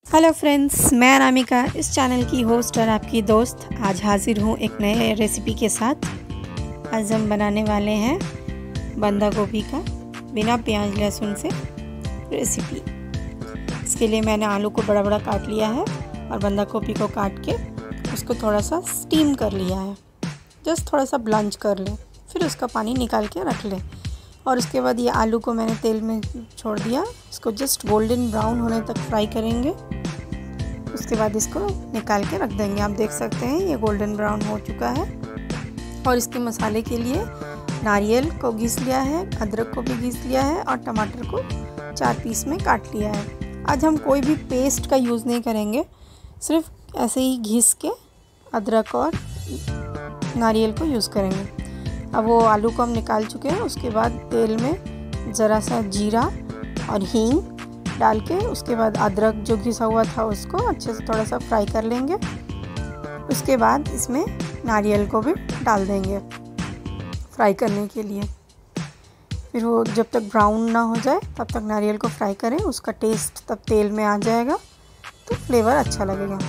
Hello friends, मैं अनामिका इस channel की होस्ट और आपकी दोस्त आज हाजिर हूँ एक नए रेसिपी के साथ। आज हम बनाने वाले हैं बंदा गोभी का बिना प्याज लहसुन से रेसिपी। इसके लिए मैंने आलू को बड़ा बड़ा काट लिया है और बंदा गोभी को काट के उसको थोड़ा सा स्टीम कर लिया है। जस्ट थोड़ा सा ब्लंच कर लें, फिर उसका पानी निकाल के रख लें। और उसके बाद ये आलू को मैंने तेल में छोड़ दिया, इसको जस्ट गोल्डन ब्राउन होने तक फ्राई करेंगे। उसके बाद इसको निकाल के रख देंगे। आप देख सकते हैं ये गोल्डन ब्राउन हो चुका है। और इसके मसाले के लिए नारियल को घिस लिया है, अदरक को भी घिस लिया है और टमाटर को 4 पीस में काट लिया है। आज हम कोई भी पेस्ट का यूज़ नहीं करेंगे, सिर्फ ऐसे ही घिस के अदरक और नारियल को यूज़ करेंगे। अब वो आलू को हम निकाल चुके हैं। उसके बाद तेल में ज़रा सा जीरा और हींग डाल के उसके बाद अदरक जो घिसा हुआ था उसको अच्छे से थोड़ा सा फ्राई कर लेंगे। उसके बाद इसमें नारियल को भी डाल देंगे फ्राई करने के लिए। फिर वो जब तक ब्राउन ना हो जाए तब तक नारियल को फ्राई करें, उसका टेस्ट तब तेल में आ जाएगा तो फ्लेवर अच्छा लगेगा।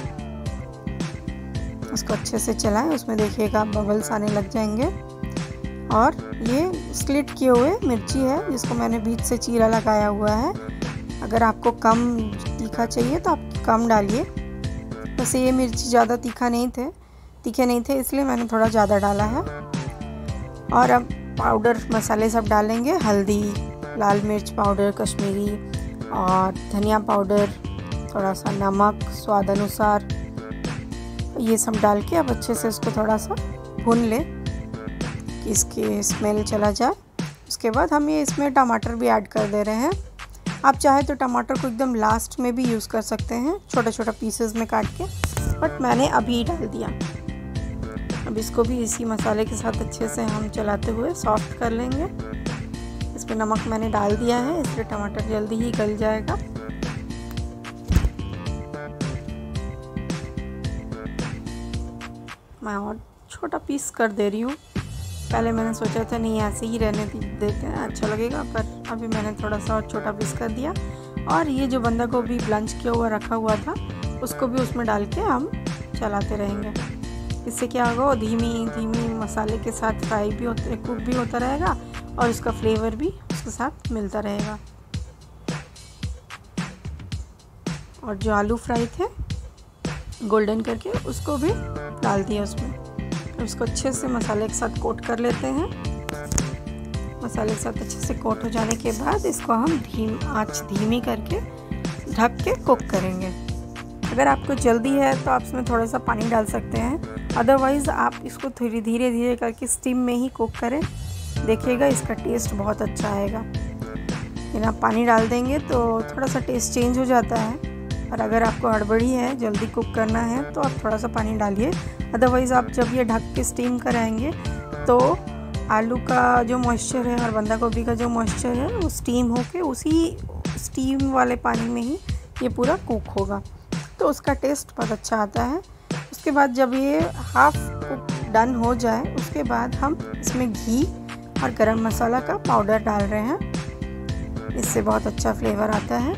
उसको अच्छे से चलाएं, उसमें देखिएगा बबल्स आने लग जाएंगे। और ये स्लिट किए हुए मिर्ची है जिसको मैंने बीच से चीरा लगाया हुआ है। अगर आपको कम तीखा चाहिए तो आप कम डालिए। वैसे ये मिर्ची ज़्यादा तीखे नहीं थे इसलिए मैंने थोड़ा ज़्यादा डाला है। और अब पाउडर मसाले सब डालेंगे, हल्दी, लाल मिर्च पाउडर कश्मीरी और धनिया पाउडर, थोड़ा सा नमक स्वाद अनुसार। ये सब डाल के अब अच्छे से इसको थोड़ा सा भून लें कि इसकी स्मेल चला जाए। उसके बाद हम ये इसमें टमाटर भी ऐड कर दे रहे हैं। आप चाहे तो टमाटर को एकदम लास्ट में भी यूज़ कर सकते हैं, छोटा छोटा पीसेस में काट के, बट मैंने अभी डाल दिया। अब इसको भी इसी मसाले के साथ अच्छे से हम चलाते हुए सॉफ्ट कर लेंगे। इसमें नमक मैंने डाल दिया है इसलिए टमाटर जल्दी ही गल जाएगा। मैं और छोटा पीस कर दे रही हूँ। पहले मैंने सोचा था नहीं ऐसे ही रहने देते हैं, अच्छा लगेगा, पर अभी मैंने थोड़ा सा और छोटा पीस कर दिया। और ये जो बंदा गोभी ब्लंच किया हुआ रखा हुआ था उसको भी उसमें डाल के हम चलाते रहेंगे। इससे क्या होगा, वो धीमी मसाले के साथ फ्राई भी होते कुक भी होता रहेगा और उसका फ्लेवर भी उसके साथ मिलता रहेगा। और जो आलू फ्राई थे गोल्डन करके उसको भी डाल दिया उसमें। उसको अच्छे से मसाले के साथ कोट कर लेते हैं। मसाले के साथ अच्छे से कोट हो जाने के बाद इसको हम आंच धीमी करके ढक के कुक करेंगे। अगर आपको जल्दी है तो आप इसमें थोड़ा सा पानी डाल सकते हैं, अदरवाइज़ आप इसको धीरे धीरे करके स्टीम में ही कुक करें। देखिएगा इसका टेस्ट बहुत अच्छा आएगा। लेकिन आप पानी डाल देंगे तो थोड़ा सा टेस्ट चेंज हो जाता है। और अगर आपको हड़बड़ी है, जल्दी कुक करना है तो आप थोड़ा सा पानी डालिए। अदरवाइज़ आप जब ये ढक के स्टीम कराएंगे तो आलू का जो मॉइस्चर है और बंदा गोभी का जो मॉइस्चर है वो स्टीम होके उसी स्टीम वाले पानी में ही ये पूरा कुक होगा, तो उसका टेस्ट बहुत अच्छा आता है। उसके बाद जब ये हाफ कुक डन हो जाए उसके बाद हम इसमें घी और गरम मसाला का पाउडर डाल रहे हैं। इससे बहुत अच्छा फ्लेवर आता है।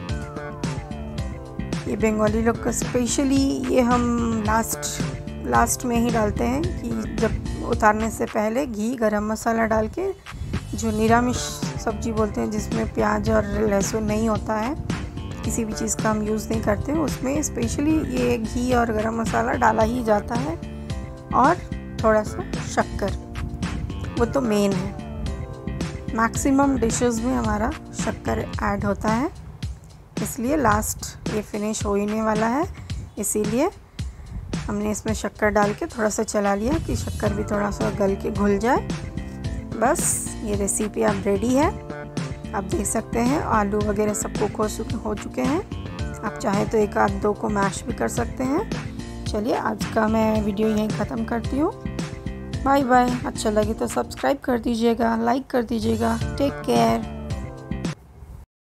ये बंगाली लोग का स्पेशली ये हम लास्ट में ही डालते हैं कि जब उतारने से पहले घी गरम मसाला डाल के, जो निरामिष सब्जी बोलते हैं जिसमें प्याज और लहसुन नहीं होता है, किसी भी चीज़ का हम यूज़ नहीं करते, उसमें स्पेशली ये घी और गरम मसाला डाला ही जाता है। और थोड़ा सा शक्कर, वो तो मेन है। मैक्सिमम डिशेस में हमारा शक्कर ऐड होता है, इसलिए लास्ट ये फिनिश होने वाला है, इसीलिए हमने इसमें शक्कर डाल के थोड़ा सा चला लिया कि शक्कर भी थोड़ा सा गल के घुल जाए। बस ये रेसिपी अब रेडी है। आप देख सकते हैं आलू वगैरह सब कुक हो चुके हैं। आप चाहें तो एक आध दो को मैश भी कर सकते हैं। चलिए आज का मैं वीडियो यहीं ख़त्म करती हूँ। Bye bye. अच्छा लगे तो सब्सक्राइब कर दीजिएगा, लाइक कर दीजिएगा। Take care.